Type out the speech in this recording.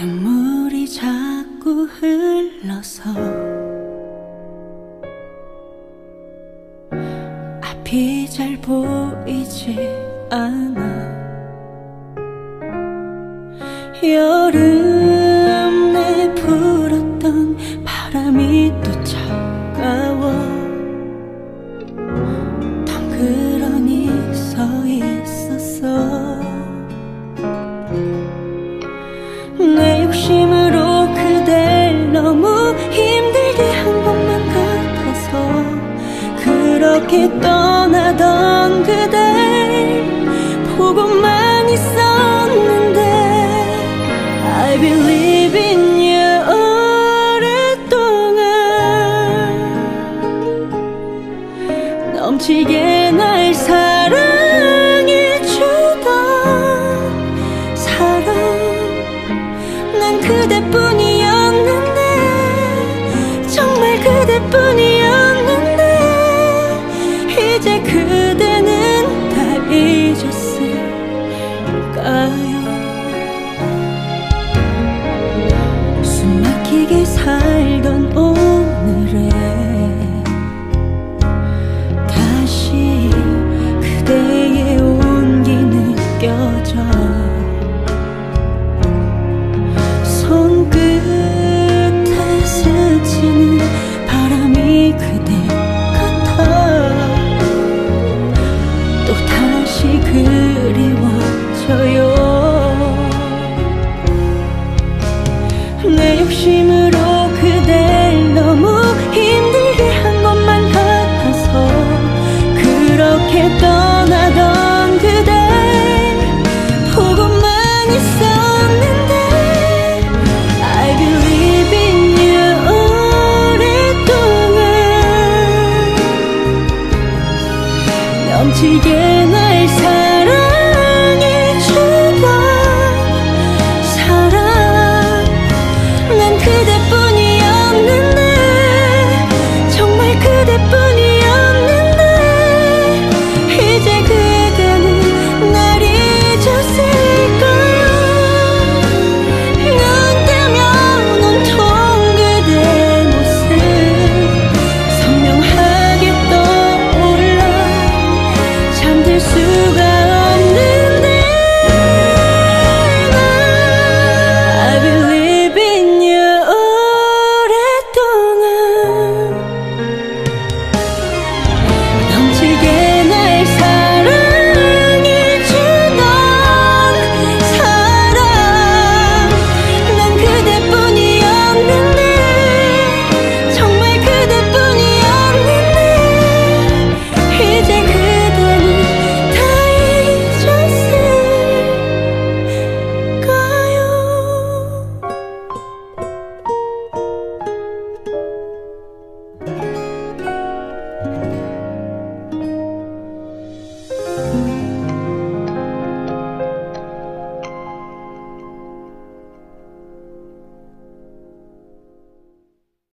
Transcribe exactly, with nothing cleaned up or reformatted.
눈물이 자꾸 흘러서 앞이 잘 보이지 않아. 여름에 불었던 바람이 또 차가워 덩그러니 서 있었어. 내 욕심으로 그댈 너무 힘들게 한 것만 같아서 그렇게 떠나던 그댈 보고만 있었는데 I believe in you 오랫동안 넘치게 날 사랑해주던 사람 난 그대뿐이었는데 정말 그대뿐이었는데 이제 그대는 다 잊었을까요? 숨막히게 살던 오늘에 다시 그대의 온기 느껴져. 손끝에 스치는 바람이 그대 같아 또 다시 그리워져요. 내 욕심으로 그댈 너무 힘들게 한 것만 같아서 그렇게 떠나던 그댈 보고만 있었는데 I believe in you 오랫동안 넘치게